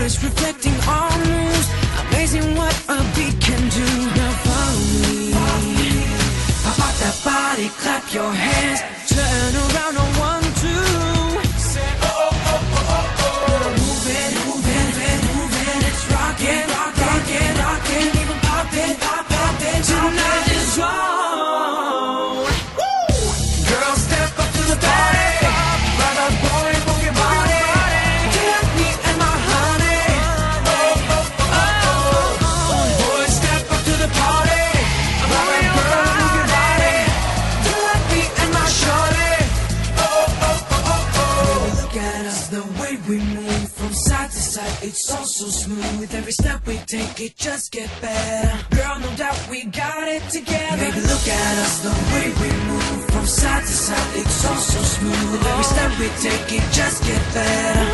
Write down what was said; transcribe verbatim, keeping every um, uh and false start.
mirrors reflecting our moves. Amazing what a beat can do. Now follow me. Pop that body, clap your hands, turn around on one, two. Say oh oh oh oh oh oh. Move it, move it, move it, move it. Let's rock it, rock it, rock it, rock it. Even pop it, pop, pop it. Tonight is on. Girls, step up to the party. Brother, boy, move your body. You like me and my honey. Oh oh oh oh oh. Boys, step up to the party. Brother, girl, move your body. You like me and my shorty. Oh oh oh oh oh. Look at us, the way we move from side to side. It's all so smooth. Every step we take, it just get better. Girl, no doubt we got it together. Baby, look at us, the way we move from side to side. It's all so smooth. Every step we take, it just get better.